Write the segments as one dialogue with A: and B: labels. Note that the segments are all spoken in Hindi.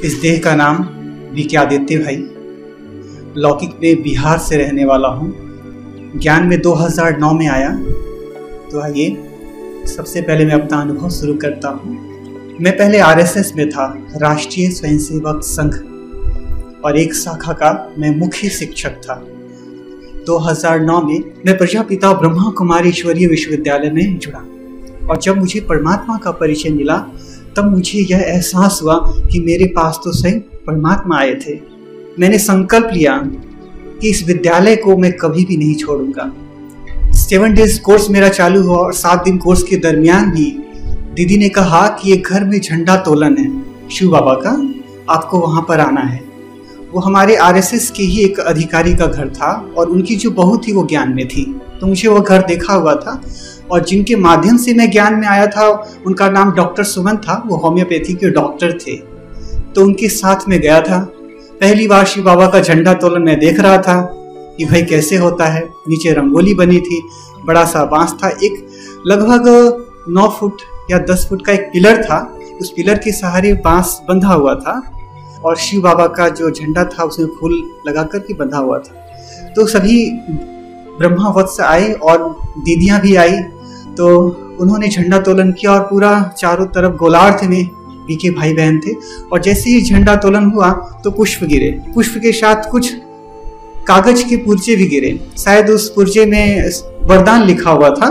A: इस देह का नाम वीके आदित्य भाई। लौकिक में बिहार से रहने वाला हूँ। ज्ञान में 2009 में आया। तो आइए सबसे पहले मैं अपना अनुभव शुरू करता हूँ। मैं पहले आरएसएस में था, राष्ट्रीय स्वयंसेवक संघ, और एक शाखा का मैं मुख्य शिक्षक था। 2009 में मैं प्रजापिता ब्रह्मा कुमारी ईश्वरीय विश्वविद्यालय में जुड़ा, और जब मुझे परमात्मा का परिचय मिला तब मुझे यह एहसास हुआ कि मेरे पास तो स्वयं परमात्मा आए थे। मैंने संकल्प लिया कि इस विद्यालय को मैं कभी भी नहीं छोड़ूंगा। 7 डेज कोर्स मेरा चालू हुआ और 7 दिन कोर्स के दरमियान भी दीदी ने कहा कि ये घर में झंडा तोलन है शिव बाबा का, आपको वहाँ पर आना है। वो हमारे आरएसएस के ही एक अधिकारी का घर था और उनकी जो बहू थी वो ज्ञान में थी, तो मुझे वो घर देखा हुआ था। और जिनके माध्यम से मैं ज्ञान में आया था उनका नाम डॉक्टर सुमन था, वो होम्योपैथी के डॉक्टर थे। तो उनके साथ में गया था। पहली बार शिव बाबा का झंडा तोलन मैं देख रहा था कि भाई कैसे होता है। नीचे रंगोली बनी थी, बड़ा सा बांस था, एक लगभग 9 फुट या 10 फुट का एक पिलर था। उस पिलर के सहारे बांस बंधा हुआ था और शिव बाबा का जो झंडा था उसमें फूल लगा कर के बंधा हुआ था। तो सभी ब्रह्मा वत्स आए और दीदियां भी आई, तो उन्होंने झंडा तोलन किया और पूरा चारों तरफ गोलार्ध में वीके भाई बहन थे। और जैसे ही झंडा तोलन हुआ तो पुष्प गिरे, पुष्प के साथ कुछ कागज के पुर्जे भी गिरे। शायद उस पुर्जे में वरदान लिखा हुआ था,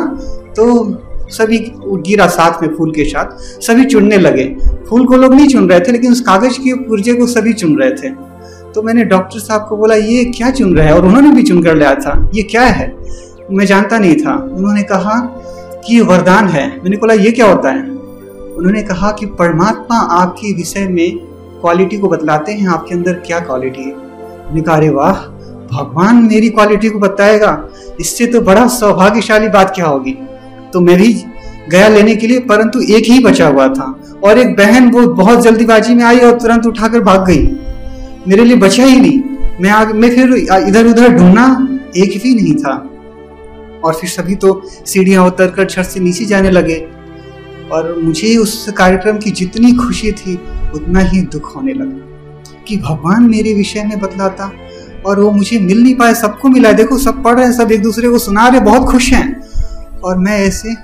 A: तो सभी गिरा साथ में फूल के साथ। सभी चुनने लगे। फूल को लोग नहीं चुन रहे थे, लेकिन उस कागज के पुर्जे को सभी चुन रहे थे। तो मैंने डॉक्टर साहब को बोला ये क्या चुन रहे हैं, और उन्होंने भी चुन कर लिया था, ये क्या है। मैं जानता नहीं था। उन्होंने कहा कि वरदान है। मैंने बोला ये क्या होता है। उन्होंने कहा कि परमात्मा आपके विषय में क्वालिटी को बतलाते हैं, आपके अंदर क्या क्वालिटी है। मैंने कहा अरे वाह, भगवान मेरी क्वालिटी को बताएगा, इससे तो बड़ा सौभाग्यशाली बात क्या होगी। तो मैं भी गया लेने के लिए, परंतु एक ही बचा हुआ था और एक बहन वो बहुत जल्दीबाजी में आई और तुरंत उठाकर भाग गई। मेरे लिए बचा ही नहीं। मैं फिर इधर उधर ढूंढना, एक भी नहीं था। और फिर सभी तो सीढ़ियां उतरकर छत से नीचे जाने लगे, और मुझे उस कार्यक्रम की जितनी खुशी थी उतना ही दुख होने लगा कि भगवान मेरे विषय में बतलाता और वो मुझे मिल नहीं पाए। सबको मिला है, देखो सब पढ़ रहे हैं, सब एक दूसरे को सुना रहे, बहुत खुश हैं, और मैं ऐसे।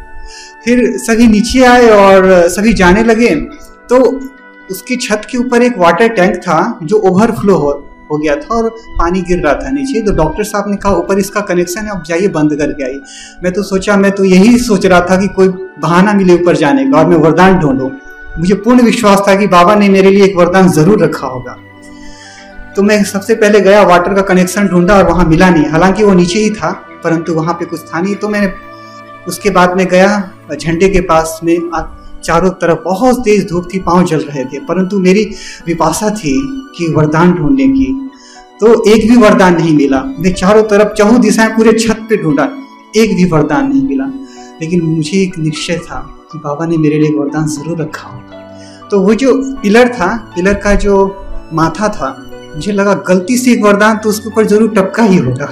A: फिर सभी नीचे आए और सभी जाने लगे। तो उसकी छत के ऊपर एक वाटर टैंक था जो ओवरफ्लो हो गया था और पानी गिर रहा था नीचे। तो डॉक्टर साहब ने कहा ऊपर इसका कनेक्शन है, अब जाइए बंद करके आइए। मैं तो यही सोच रहा था कि कोई बहाना मिले ऊपर जाने का और मैं वरदान ढूंढूं। मुझे पूर्ण विश्वास था कि बाबा ने मेरे लिए एक वरदान जरूर रखा होगा। तो मैं सबसे पहले गया, वाटर का कनेक्शन ढूंढा और वहां मिला नहीं। हालांकि वो नीचे ही था, परंतु वहां पे कुछ था नहीं। तो मैंने उसके बाद में गया झंडे के पास में। चारों तरफ बहुत तेज धूप थी, पांव जल रहे थे, परंतु मेरी विपाशा थी कि वरदान ढूंढने की। तो एक भी वरदान नहीं मिला। मैं चारों तरफ चहुं दिशाएं पूरे छत पे ढूंढा, एक भी वरदान नहीं मिला। लेकिन मुझे एक निश्चय था कि बाबा ने मेरे लिए एक वरदान जरूर रखा होगा। तो वो जो पिलर था, पिलर का जो माथा था, मुझे लगा गलती से एक वरदान तो उसके ऊपर जरूर टपका ही होगा।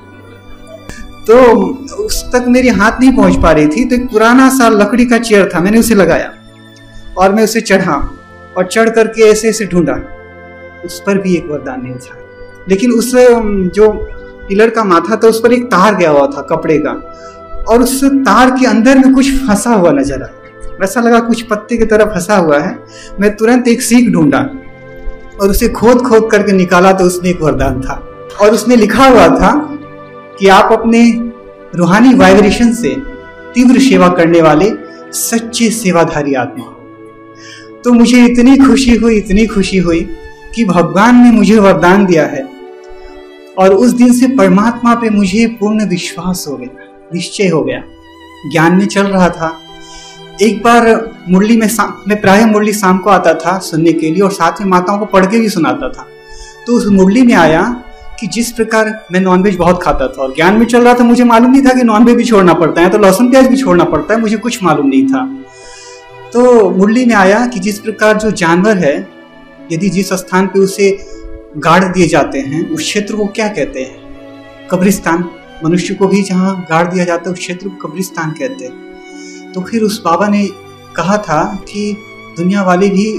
A: तो उस तक मेरी हाथ नहीं पहुंच पा रही थी। तो एक पुराना सा लकड़ी का चेयर था, मैंने उसे लगाया और मैं उसे चढ़ा और चढ़ करके ऐसे ऐसे ढूंढा। उस पर भी एक वरदान नहीं था। लेकिन उस जो पिलर का माथा था उस पर एक तार गया हुआ था कपड़े का, और उस तार के अंदर में कुछ फंसा हुआ नजर आया। वैसा लगा कुछ पत्ते की तरह फंसा हुआ है। मैं तुरंत एक सीख ढूंढा और उसे खोद खोद करके निकाला, तो उसमें एक वरदान था और उसमें लिखा हुआ था कि आप अपने रूहानी वाइब्रेशन से तीव्र सेवा करने वाले सच्चे सेवाधारी आत्मा। तो मुझे इतनी खुशी हुई कि भगवान ने मुझे वरदान दिया है। और उस दिन से परमात्मा पे मुझे पूर्ण विश्वास हो गया, निश्चय हो गया। ज्ञान में चल रहा था। एक बार मुरली में मैं प्रायः मुरली शाम को आता था सुनने के लिए, और साथ में माताओं को पढ़ के भी सुनाता था। तो उस मुरली में आया कि जिस प्रकार मैं नॉनवेज बहुत खाता था और ज्ञान में चल रहा था, मुझे मालूम नहीं था कि नॉनवेज भी छोड़ना पड़ता है, तो लहसुन प्याज भी छोड़ना पड़ता है, मुझे कुछ मालूम नहीं था। तो मुरली में आया कि जिस प्रकार जो जानवर है, यदि जिस स्थान पे उसे गाड़ दिए जाते हैं उस क्षेत्र को क्या कहते हैं, कब्रिस्तान। मनुष्य को भी जहाँ गाड़ दिया जाता है उस क्षेत्र को कब्रिस्तान कहते हैं। तो फिर उस बाबा ने कहा था कि दुनिया वाले भी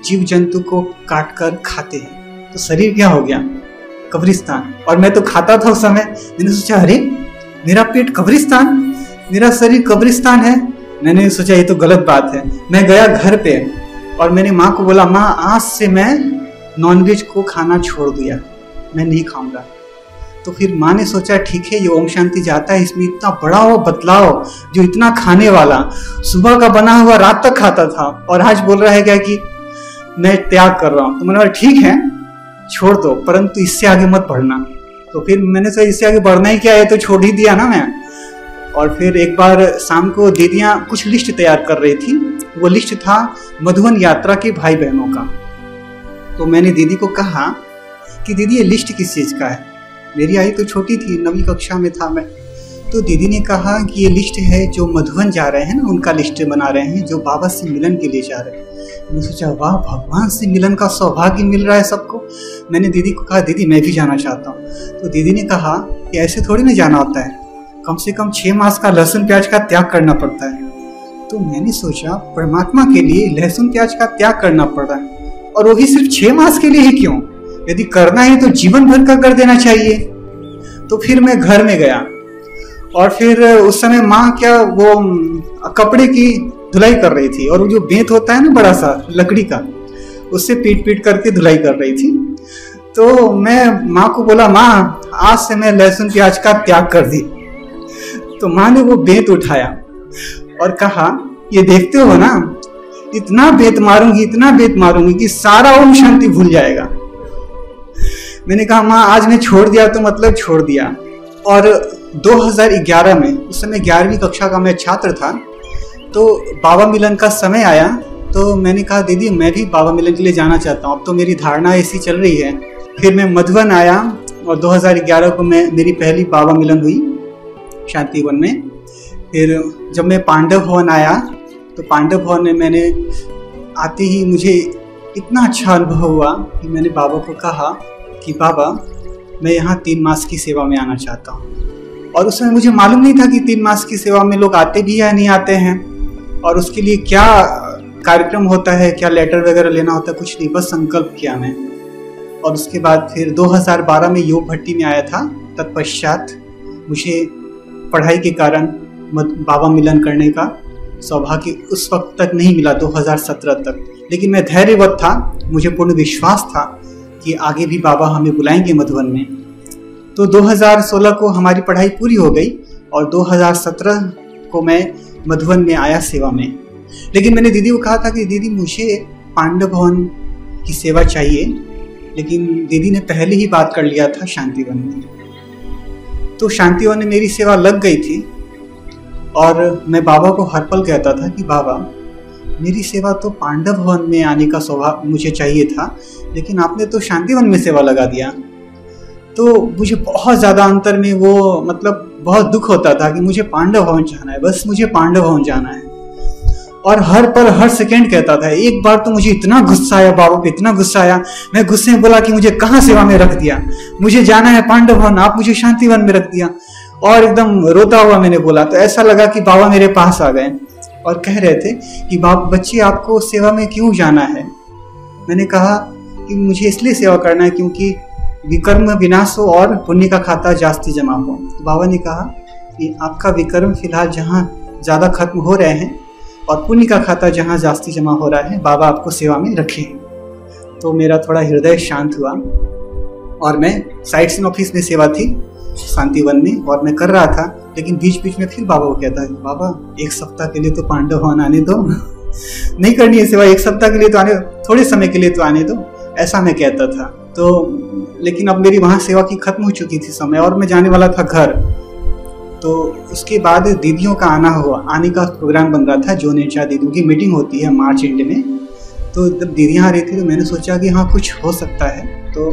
A: जीव जंतु को काट कर खाते हैं। तो शरीर क्या हो गया? कब्रिस्तान। और मैं तो खाता था उस समय। मैंने सोचा अरे मेरा पेट कब्रिस्तान, मेरा शरीर कब्रिस्तान है। मैंने सोचा ये तो गलत बात है। मैं गया घर पे और मैंने माँ को बोला, माँ आज से मैं नॉनवेज को खाना छोड़ दिया, मैं नहीं खाऊंगा। तो फिर माँ ने सोचा ठीक है, ये ओम शांति जाता है, इसमें इतना बड़ा वो बदलाव, जो इतना खाने वाला, सुबह का बना हुआ रात तक खाता था और आज बोल रहा है क्या कि मैं त्याग कर रहा हूँ। तो मैंने बोला ठीक है छोड़ दो, परंतु इससे आगे मत बढ़ना। तो फिर मैंने सोचा इससे आगे बढ़ना ही क्या है, तो छोड़ ही दिया ना मैं। और फिर एक बार शाम को दीदियाँ कुछ लिस्ट तैयार कर रही थी। वो लिस्ट था मधुबन यात्रा के भाई बहनों का। तो मैंने दीदी को कहा कि दीदी ये लिस्ट किस चीज़ का है? मेरी आई तो छोटी थी, 9वीं कक्षा में था मैं। तो दीदी ने कहा कि ये लिस्ट है जो मधुबन जा रहे हैं ना, उनका लिस्ट बना रहे हैं, जो बाबा से मिलन के लिए जा रहे हैं। मैंने सोचा वाह, भगवान से मिलन का सौभाग्य मिल रहा है सबको। मैंने दीदी को कहा दीदी मैं भी जाना चाहता हूँ। तो दीदी ने कहा कि ऐसे थोड़ी ना जाना होता है, कम से कम 6 मास का लहसुन प्याज का त्याग करना पड़ता है। तो मैंने सोचा परमात्मा के लिए लहसुन प्याज का त्याग करना पड़ रहा है, और वो भी सिर्फ 6 मास के लिए ही क्यों? यदि करना है तो जीवन भर का कर देना चाहिए। तो फिर मैं घर में गया और फिर उस समय माँ क्या वो कपड़े की धुलाई कर रही थी, और वो जो बेंत होता है ना बड़ा सा लकड़ी का, उससे पीट पीट करके धुलाई कर रही थी। तो मैं माँ को बोला माँ आज से मैं लहसुन प्याज का त्याग कर दी। तो माँ ने वो बेंत उठाया और कहा ये देखते हो ना, इतना बेत मारूंगी, इतना बेत मारूंगी कि सारा ओम शांति भूल जाएगा। मैंने कहा माँ आज मैं छोड़ दिया तो मतलब छोड़ दिया। और 2011 में, उस समय 11वीं कक्षा का मैं छात्र था, तो बाबा मिलन का समय आया। तो मैंने कहा दीदी मैं भी बाबा मिलन के लिए जाना चाहता हूँ, अब तो मेरी धारणा ऐसी चल रही है। फिर मैं मधुबन आया और 2011 को मेरी पहली बाबा मिलन हुई शांतिवन में। फिर जब मैं पांडव भवन आया तो पांडव भवन में मैंने आते ही मुझे इतना अच्छा अनुभव हुआ कि मैंने बाबा को कहा कि बाबा मैं यहाँ 3 मास की सेवा में आना चाहता हूँ। और उस समय मुझे मालूम नहीं था कि 3 मास की सेवा में लोग आते भी या नहीं आते हैं, और उसके लिए क्या कार्यक्रम होता है, क्या लेटर वगैरह लेना होता है, कुछ नहीं, बस संकल्प किया मैं। और उसके बाद फिर 2012 में योग भट्टी में आया था। तत्पश्चात मुझे पढ़ाई के कारण बाबा मिलन करने का सौभाग्य उस वक्त तक नहीं मिला, 2017 तक। लेकिन मैं धैर्यवत था, मुझे पूर्ण विश्वास था कि आगे भी बाबा हमें बुलाएंगे मधुबन में। तो 2016 को हमारी पढ़ाई पूरी हो गई और 2017 को मैं मधुबन में आया सेवा में। लेकिन मैंने दीदी को कहा था कि दीदी मुझे पांडव भवन की सेवा चाहिए, लेकिन दीदी ने पहले ही बात कर लिया था शांतिवन में। तो शांतिवन में मेरी सेवा लग गई थी और मैं बाबा को हर पल कहता था कि बाबा मेरी सेवा तो पांडव भवन में आने का सौभाग्य मुझे चाहिए था, लेकिन आपने तो शांतिवन में सेवा लगा दिया। तो मुझे बहुत ज़्यादा अंतर में वो मतलब बहुत दुख होता था कि मुझे पांडव भवन जाना है, बस मुझे पांडव भवन जाना है। और हर पल हर सेकंड कहता था। एक बार तो मुझे इतना गुस्सा आया बाबा पे, इतना गुस्सा आया, मैं गुस्से में बोला कि मुझे कहाँ सेवा में रख दिया, मुझे जाना है पांडव भवन, आप मुझे शांतिवन में रख दिया। और एकदम रोता हुआ मैंने बोला। तो ऐसा लगा कि बाबा मेरे पास आ गए और कह रहे थे कि बच्चे आपको सेवा में क्यों जाना है? मैंने कहा कि मुझे इसलिए सेवा करना है क्योंकि विकर्म विनाश हो और पुण्य का खाता जास्ती जमा हो। तो बाबा ने कहा कि आपका विकर्म फिलहाल जहाँ ज़्यादा खत्म हो रहे हैं और पुण्य का खाता जहाँ जास्ती जमा हो रहा है, बाबा आपको सेवा में रखें। तो मेरा थोड़ा हृदय शांत हुआ और मैं साइट सीन ऑफिस में सेवा थी शांतिवन में और मैं कर रहा था। लेकिन बीच बीच में फिर बाबा को कहता है बाबा 1 सप्ताह के लिए तो पांडव भवन आने दो, नहीं करनी है सेवा, 1 सप्ताह के लिए तो आने, थोड़े समय के लिए तो आने दो, ऐसा मैं कहता था। तो लेकिन अब मेरी वहाँ सेवा की खत्म हो चुकी थी समय और मैं जाने वाला था घर। तो उसके बाद दीदियों का आने का प्रोग्राम बन रहा था। जो नेचा दीदियों की मीटिंग होती है मार्च एंड में। तो जब दीदियाँ आ रही थी तो मैंने सोचा कि हाँ कुछ हो सकता है। तो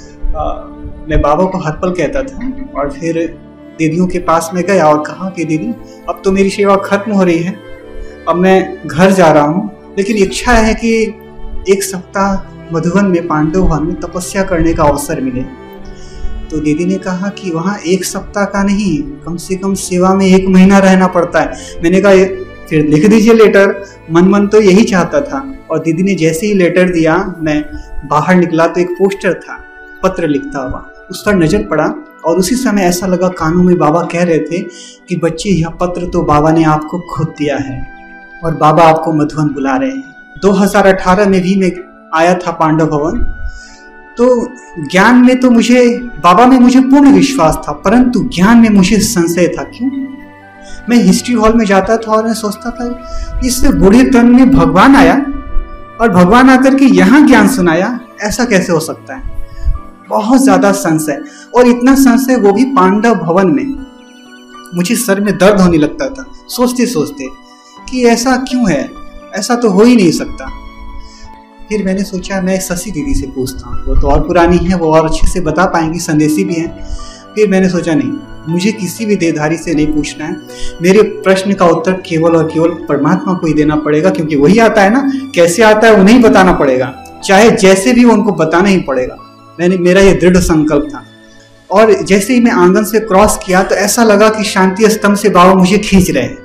A: मैं बाबा को हर पल कहता था और फिर दीदियों के पास में गया और कहा कि दीदी अब तो मेरी सेवा खत्म हो रही है, अब मैं घर जा रहा हूँ, लेकिन इच्छा है कि 1 सप्ताह मधुबन में पांडव भवन में तपस्या करने का अवसर मिले। तो दीदी ने कहा कि वहाँ 1 सप्ताह का नहीं, कम से कम सेवा में 1 महीना रहना पड़ता है। मैंने कहा फिर लिख दीजिए लेटर। मन तो यही चाहता था और दीदी ने जैसे ही लेटर दिया, मैं बाहर निकला तो एक पोस्टर था पत्र लिखता हुआ, उस पर नज़र पड़ा और उसी समय ऐसा लगा कानों में बाबा कह रहे थे कि बच्चे यह पत्र तो बाबा ने आपको खुद दिया है और बाबा आपको मधुबन बुला रहे हैं। 2018 में भी मैं आया था पांडव भवन, तो ज्ञान में तो बाबा में मुझे पूर्ण विश्वास था, परंतु ज्ञान में मुझे संशय था। क्यों? मैं हिस्ट्री हॉल में जाता था और मैं सोचता था इस बूढ़े तन में भगवान आया और भगवान आकर के यहाँ ज्ञान सुनाया, ऐसा कैसे हो सकता है? बहुत ज्यादा संशय, और इतना संशय वो भी पांडव भवन में। मुझे सर में दर्द होने लगता था सोचते सोचते कि ऐसा क्यों है, ऐसा तो हो ही नहीं सकता। फिर मैंने सोचा मैं शशि दीदी से पूछता हूँ, वो तो और पुरानी है, वो और अच्छे से बता पाएंगी, संदेशी भी हैं। फिर मैंने सोचा नहीं, मुझे किसी भी देहधारी से नहीं पूछना है, मेरे प्रश्न का उत्तर केवल और केवल परमात्मा को ही देना पड़ेगा, क्योंकि वही आता है ना, कैसे आता है उन्हें ही बताना पड़ेगा, चाहे जैसे भी उनको बताना ही पड़ेगा। मेरा ये दृढ़ संकल्प था। और जैसे ही मैं आंगन से क्रॉस किया तो ऐसा लगा कि शांति स्तंभ से बाबा मुझे खींच रहे हैं,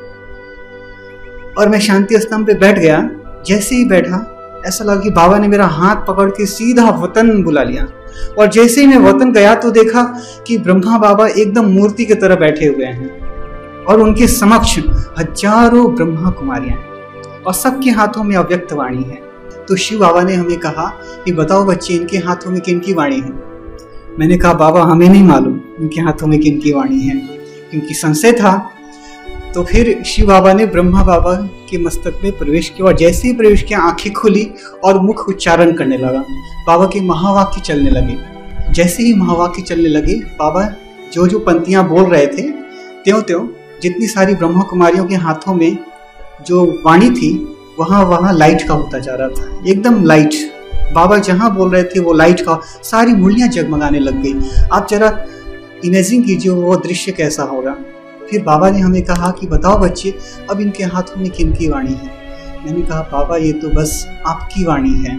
A: और मैं शांति स्तंभ पे बैठ गया। जैसे ही बैठा ऐसा लगा कि बाबा ने मेरा हाथ पकड़ के सीधा वतन बुला लिया, और जैसे ही मैं वतन गया तो देखा कि ब्रह्मा बाबा एकदम मूर्ति की तरह बैठे हुए हैं और उनके समक्ष हजारों ब्रह्मा कुमारियां हैं और सबके हाथों में अव्यक्त वाणी है। तो शिव बाबा ने हमें कहा कि बताओ बच्चे, इनके हाथों में किन की वाणी है? मैंने कहा बाबा हमें नहीं मालूम इनके हाथों में किन की वाणी है, क्योंकि संशय था। तो फिर शिव बाबा ने ब्रह्मा बाबा के मस्तक में प्रवेश किया, और जैसे ही प्रवेश किया आंखें खुली और मुख उच्चारण करने लगा, बाबा के महावाक्य चलने लगे। जैसे ही महावाक्य चलने लगे, बाबा जो जो पंक्तियां बोल रहे थे त्यों त्यों जितनी सारी ब्रह्मा कुमारियों के हाथों में जो वाणी थी वहाँ लाइट का होता जा रहा था, एकदम लाइट। बाबा जहाँ बोल रहे थे वो लाइट का, सारी मुरलियाँ जगमगाने लग गई। आप जरा इमेजिन कीजिए वो दृश्य कैसा होगा। फिर बाबा ने हमें कहा कि बताओ बच्चे, अब इनके हाथों में किन की वाणी है? मैंने कहा बाबा ये तो बस आपकी वाणी है।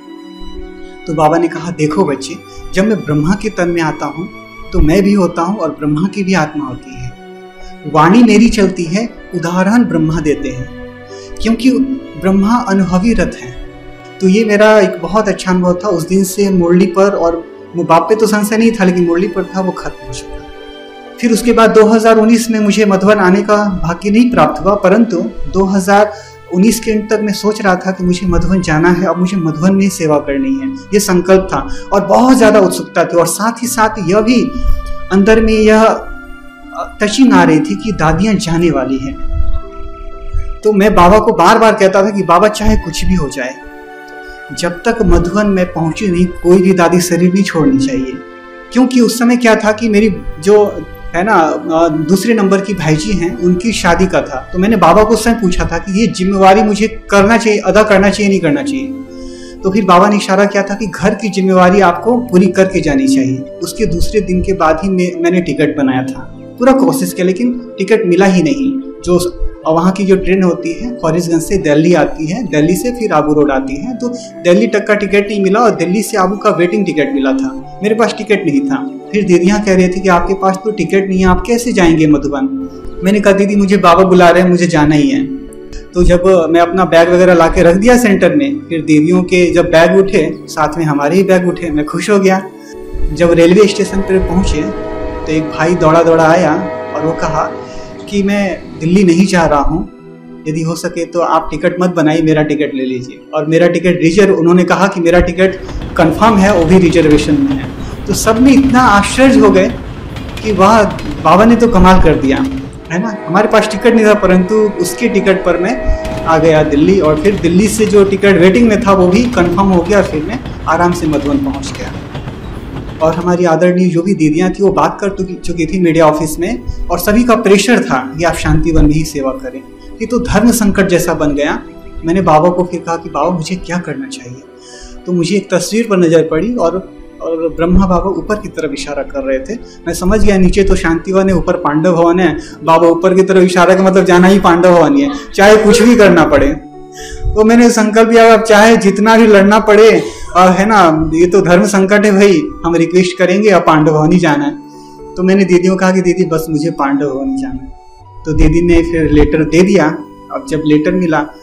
A: तो बाबा ने कहा देखो बच्चे, जब मैं ब्रह्मा के तन में आता हूँ तो मैं भी होता हूँ और ब्रह्मा की भी आत्मा होती है। वाणी मेरी चलती है, उदाहरण ब्रह्मा देते हैं, क्योंकि ब्रह्मा अनुभवी रथ है। तो ये मेरा एक बहुत अच्छा अनुभव था। उस दिन से मुरली पर, और बाप पे तो संशय नहीं था लेकिन मुरली पर था, वो खत्म हो चुका। फिर उसके बाद 2019 में मुझे मधुबन आने का भाग्य नहीं प्राप्त हुआ, परंतु 2019 के अंत तक मैं सोच रहा था कि मुझे मधुबन जाना है, अब मुझे मधुबन में सेवा करनी है, ये संकल्प था और बहुत ज़्यादा उत्सुकता थी। और साथ ही साथ यह भी अंदर में यह टचिंग आ रही थी कि दादियाँ जाने वाली हैं। तो मैं बाबा को बार बार कहता था कि बाबा चाहे कुछ भी हो जाए, जब तक मधुबन में पहुंची नहीं कोई भी दादी शरीर नहीं छोड़नी चाहिए। क्योंकि उस समय क्या था कि मेरी जो है ना दूसरे नंबर की भाईजी हैं, उनकी शादी का था। तो मैंने बाबा को उस समय पूछा था कि ये जिम्मेवारी मुझे करना चाहिए, अदा करना चाहिए, नहीं करना चाहिए। तो फिर बाबा ने इशारा किया था कि घर की जिम्मेवारी आपको पूरी करके जानी चाहिए। उसके दूसरे दिन के बाद ही मैंने टिकट बनाया था, पूरा कोशिश किया, लेकिन टिकट मिला ही नहीं। जो वहाँ की जो ट्रेन होती है फॉरेस्टगंज से दिल्ली आती है, दिल्ली से फिर आबू रोड आती है, तो दिल्ली तक का टिकट नहीं मिला और दिल्ली से आबू का वेटिंग टिकट मिला था। मेरे पास टिकट नहीं था। फिर दीदियाँ कह रही थी कि आपके पास तो टिकट नहीं है, आप कैसे जाएंगे मधुबन? मैंने कहा दीदी मुझे बाबा बुला रहे हैं, मुझे जाना ही है। तो जब मैं अपना बैग वगैरह ला के रख दिया सेंटर में, फिर दीदियों के जब बैग उठे साथ में हमारे ही बैग उठे, मैं खुश हो गया। जब रेलवे स्टेशन पर पहुँचे तो एक भाई दौड़ा दौड़ा आया और वो कहा कि मैं दिल्ली नहीं जा रहा हूँ, यदि हो सके तो आप टिकट मत बनाइए, मेरा टिकट ले लीजिए। और मेरा टिकट रिजर्व, उन्होंने कहा कि मेरा टिकट कंफर्म है, वो भी रिजर्वेशन में है। तो सब में इतना आश्चर्य हो गए कि वाह, बाबा ने तो कमाल कर दिया, है ना। हमारे पास टिकट नहीं था, परंतु उसके टिकट पर मैं आ गया दिल्ली, और फिर दिल्ली से जो टिकट वेटिंग में था वो भी कंफर्म हो गया। फिर मैं आराम से मधुबन पहुँच गया। और हमारी आदरणीय जो भी दीदियाँ थी वो बात कर चुकी थी मीडिया ऑफिस में, और सभी का प्रेशर था कि आप शांतिवन में ही सेवा करें। ये तो धर्म संकट जैसा बन गया। मैंने बाबा को फिर कहा कि बाबा मुझे क्या करना चाहिए? तो मुझे एक तस्वीर पर नज़र पड़ी और ब्रह्मा बाबा ऊपर की तरफ इशारा कर रहे थे। मैं समझ गया नीचे तो शांतिवन है, ऊपर पांडव भवन है, बाबा ऊपर की तरफ इशारा का मतलब जाना ही पांडव भवन ही है, चाहे कुछ भी करना पड़े। तो मैंने संकल्प किया अब चाहे जितना भी लड़ना पड़े, है ना, ये तो धर्म संकट है भाई, हम रिक्वेस्ट करेंगे अब पांडव भवन ही जाना है। तो मैंने दीदियों को कहा कि दीदी बस मुझे पांडव भवन ही जाना है। तो दीदी ने फिर लेटर दे दिया। अब जब लेटर मिला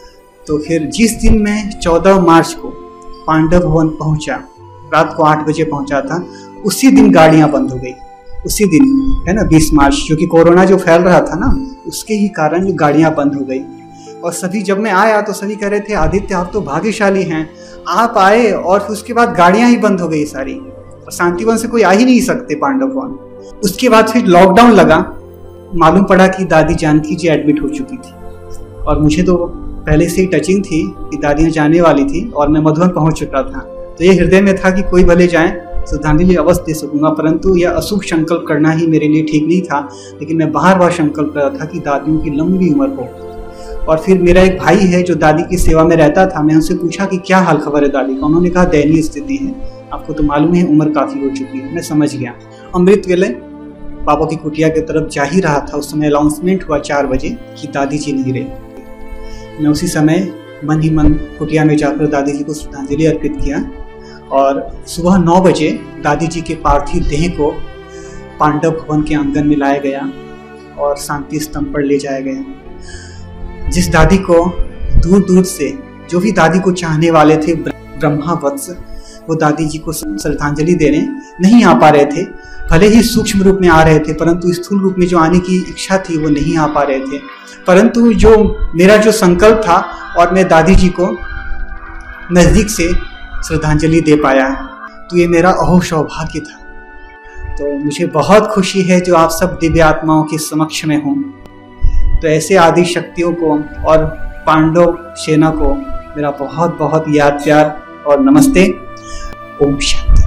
A: तो फिर जिस दिन मैं 14 मार्च को पांडव भवन पहुंचा, रात को 8 बजे पहुंचा था, उसी दिन गाड़ियां बंद हो गई। उसी दिन है ना 20 मार्च, जो कि कोरोना जो फैल रहा था ना, उसके ही कारण जो गाड़ियां बंद हो गई। और सभी, जब मैं आया तो सभी कह रहे थे आदित्य आप तो भाग्यशाली हैं, आप आए और फिर उसके बाद गाड़ियां ही बंद हो गई सारी, और शांतिवन से कोई आ ही नहीं सकते पांडव भवन। उसके बाद फिर लॉकडाउन लगा, मालूम पड़ा कि दादी जानकी जी एडमिट हो चुकी थी। और मुझे तो पहले से ही टचिंग थी कि दादियाँ जाने वाली थी और मैं मधुबन पहुंच चुका था, तो ये हृदय में था कि कोई भले जाए श्रद्धांजलि अवश्य दे सकूंगा, परंतु यह अशुभ संकल्प करना ही मेरे लिए ठीक नहीं था। लेकिन मैं बार बार संकल्प कर रहा था कि दादियों की लंबी उम्र हो। और फिर मेरा एक भाई है जो दादी की सेवा में रहता था, मैं उनसे पूछा कि क्या हाल खबर है दादी का। उन्होंने कहा दयनीय स्थिति है, आपको तो मालूम है उम्र काफ़ी हो चुकी है। मैं समझ गया। अमृत वेले बाबा की कुटिया की तरफ जा ही रहा था, उस समय अनाउंसमेंट हुआ 4 बजे कि दादी जी नहीं रहे। मैं उसी समय मन ही मन कुटिया में जाकर दादी जी को श्रद्धांजलि अर्पित किया और सुबह 9 बजे दादी जी के पार्थिव देह को पांडव भवन के आंगन में लाया गया और शांति स्तंभ पर ले जाया गया। जिस दादी को दूर दूर से, जो भी दादी को चाहने वाले थे ब्रह्मा वत्स, वो दादी जी को श्रद्धांजलि देने नहीं आ पा रहे थे। भले ही सूक्ष्म रूप में आ रहे थे, परंतु स्थूल रूप में जो आने की इच्छा थी वो नहीं आ पा रहे थे। परंतु जो मेरा जो संकल्प था और मैं दादी जी को नज़दीक से श्रद्धांजलि दे पाया, तो ये मेरा अहो सौभाग्य था। तो मुझे बहुत खुशी है जो आप सब दिव्य आत्माओं के समक्ष में हूँ। तो ऐसे आदि शक्तियों को और पांडव सेना को मेरा बहुत बहुत याद प्यार और नमस्ते। ओम शांति।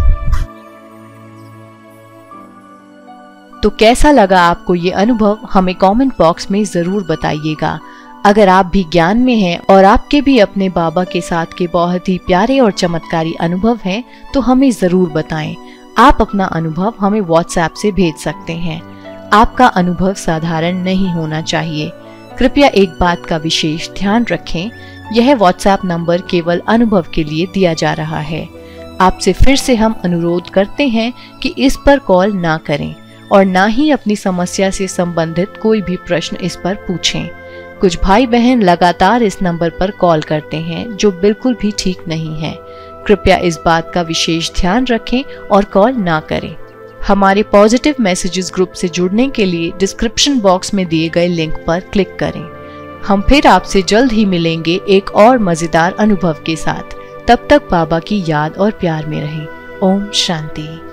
B: तो कैसा लगा आपको ये अनुभव, हमें कमेंट बॉक्स में जरूर बताइएगा। अगर आप भी ज्ञान में हैं और आपके भी अपने बाबा के साथ के बहुत ही प्यारे और चमत्कारी अनुभव हैं, तो हमें जरूर बताएं। आप अपना अनुभव हमें व्हाट्सएप से भेज सकते हैं। आपका अनुभव साधारण नहीं होना चाहिए। कृपया एक बात का विशेष ध्यान रखें, यह व्हाट्सएप नंबर केवल अनुभव के लिए दिया जा रहा है। आपसे फिर से हम अनुरोध करते हैं कि इस पर कॉल ना करें और ना ही अपनी समस्या से संबंधित कोई भी प्रश्न इस पर पूछें। कुछ भाई बहन लगातार इस नंबर पर कॉल करते हैं, जो बिल्कुल भी ठीक नहीं है। कृपया इस बात का विशेष ध्यान रखें और कॉल ना करें। हमारे पॉजिटिव मैसेजेस ग्रुप से जुड़ने के लिए डिस्क्रिप्शन बॉक्स में दिए गए लिंक पर क्लिक करें। हम फिर आपसे जल्द ही मिलेंगे एक और मजेदार अनुभव के साथ। तब तक बाबा की याद और प्यार में रहें। ओम शांति।